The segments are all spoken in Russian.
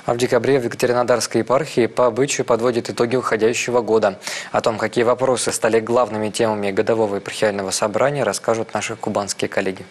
А в декабре в Екатеринодарской епархии по обычаю подводят итоги уходящего года. О том, какие вопросы стали главными темами годового епархиального собрания, расскажут наши кубанские коллеги.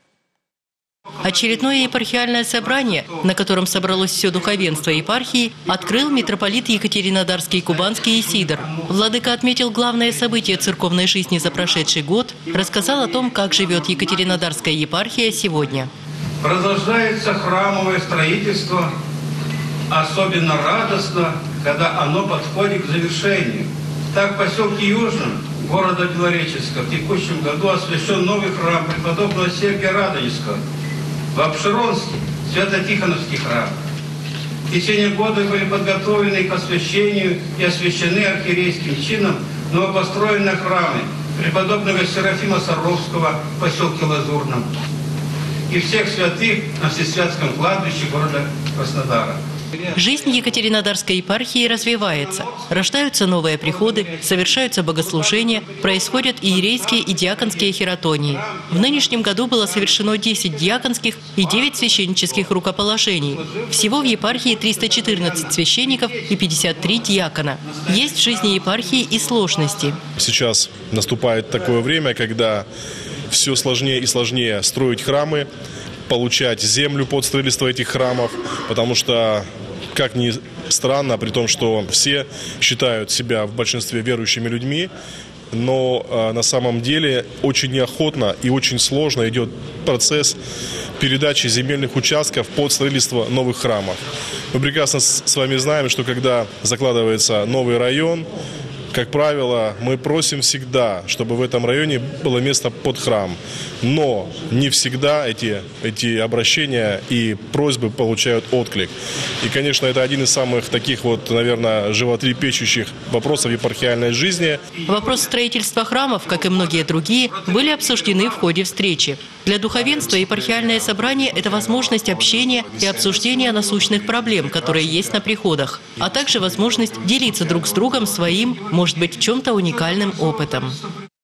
Очередное епархиальное собрание, на котором собралось все духовенство епархии, открыл митрополит Екатеринодарский и Кубанский Исидор. Владыка отметил главное событие церковной жизни за прошедший год, рассказал о том, как живет Екатеринодарская епархия сегодня. Продолжается храмовое строительство, особенно радостно, когда оно подходит к завершению. Так, в поселке Южном города Белореченска в текущем году освящен новый храм преподобного Сергия Радонежского. В Обширонске – Свято-Тихоновский храм. В течение года были подготовлены к освящению и освящены архиерейским чином новопостроенные храмы преподобного Серафима Саровского в поселке Лазурном и всех святых на Всесвятском кладбище города Краснодара. Жизнь Екатеринодарской епархии развивается. Рождаются новые приходы, совершаются богослужения, происходят иерейские и диаконские хератонии. В нынешнем году было совершено 10 диаконских и 9 священнических рукоположений. Всего в епархии 314 священников и 53 диакона. Есть в жизни епархии и сложности. Сейчас наступает такое время, когда все сложнее и сложнее строить храмы, получать землю под строительство этих храмов, потому что, как ни странно, при том, что все считают себя в большинстве верующими людьми, но на самом деле очень неохотно и очень сложно идет процесс передачи земельных участков под строительство новых храмов. Мы прекрасно с вами знаем, что когда закладывается новый район, как правило, мы просим всегда, чтобы в этом районе было место под храм. Но не всегда эти обращения и просьбы получают отклик. И, конечно, это один из самых таких вот, наверное, животрепещущих вопросов епархиальной жизни. Вопрос строительства храмов, как и многие другие, были обсуждены в ходе встречи. Для духовенства епархиальное собрание – это возможность общения и обсуждения насущных проблем, которые есть на приходах, а также возможность делиться друг с другом своим, может быть, в чем-то уникальным опытом.